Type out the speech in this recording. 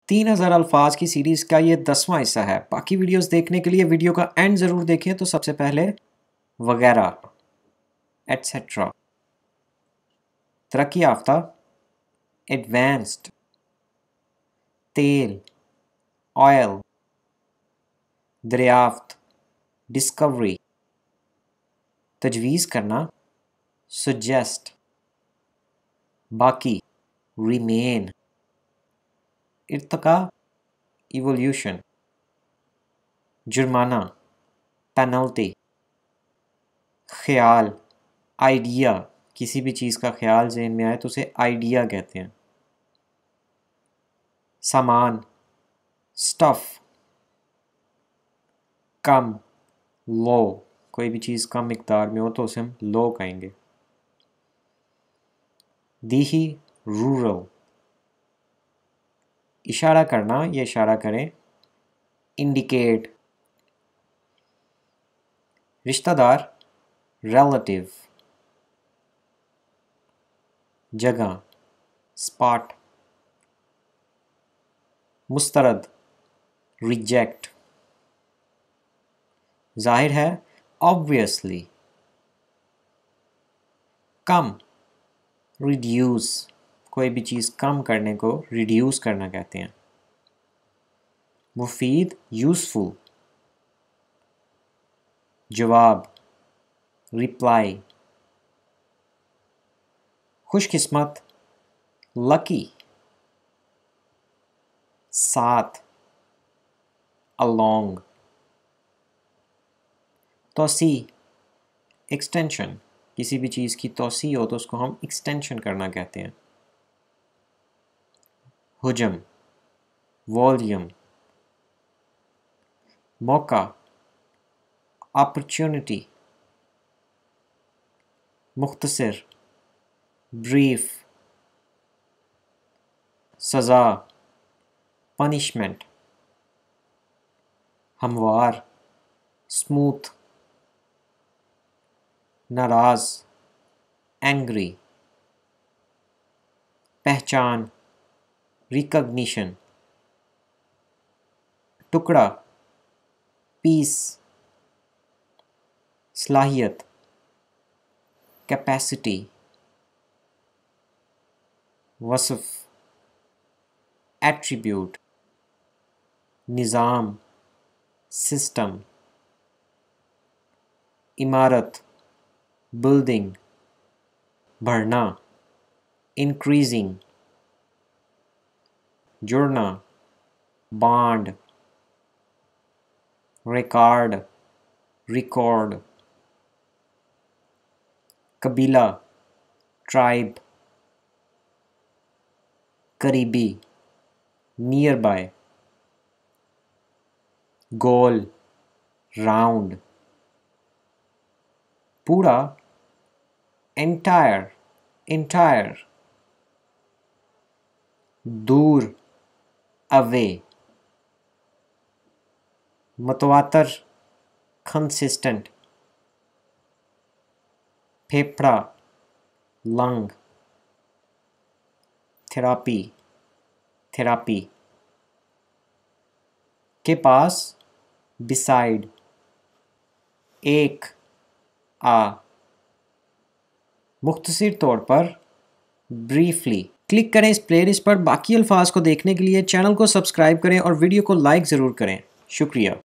3000 अल्फाज की सीरीज़ का ये 10वां हिस्सा है। बाकी वीडियोस देखने के लिए वीडियो का एंड ज़रूर देखें। तो सबसे पहले वगैरह, एट्सेट्रा, तरक्की याफ्ता, एडवांस्ड, तेल, ऑयल, दरियाफ्त, डिस्कवरी, तजवीज़ करना, सजेस्ट, बाकी, रिमेन, इर्तका, इवोल्यूशन, जुर्माना, पेनल्टी, ख्याल, आइडिया, किसी भी चीज़ का ख्याल ज़हन में आए तो उसे आइडिया कहते हैं। सामान, स्टफ़, कम, लो, कोई भी चीज़ कम मिकदार में हो तो उसे हम लो कहेंगे। दीही, रूरल, इशारा करना, ये इशारा करें, इंडिकेट, रिश्तेदार, रिलेटिव, जगह, स्पॉट, मुस्तरद, रिजेक्ट, जाहिर है, ऑब्वियसली, कम, रिड्यूस, कोई भी चीज़ कम करने को रिड्यूस करना कहते हैं। मुफीद, यूज़फुल, जवाब, रिप्लाई, खुशकिस्मत, लकी, साथ, along, तोसी, एक्सटेंशन, किसी भी चीज़ की तोसी हो तो उसको हम एक्सटेंशन करना कहते हैं। हुजम, वॉल्यूम, मौका, अपॉर्चुनिटी, मुख्तसर, ब्रीफ, सज़ा, पनिशमेंट, हमवार, स्मूथ, नाराज, एंग्री, पहचान, रिकॉग्निशन, टुकड़ा, पीस, सलाहियत, कैपेसिटी, वसफ, एट्रीब्यूट, निज़ाम, सिस्टम, इमारत, बिल्डिंग, बढ़ना, इंक्रीजिंग, जुड़ना, बॉन्ड, रिकॉर्ड, रिकॉर्ड, कबीला, ट्राइब, करीबी, नियर बाय, गोल, राउंड, पूरा, एंटायर, एंटायर, दूर, अवे, मतवातर, कंसिस्टेंट, फेफड़ा, लंग, थेरापी, थेरापी, के पास, बिसाइड, एक, आ, मुख्तसर तौर पर, ब्रीफली। क्लिक करें इस प्लेलिस्ट पर। बाकी अल्फाज को देखने के लिए चैनल को सब्सक्राइब करें और वीडियो को लाइक ज़रूर करें। शुक्रिया।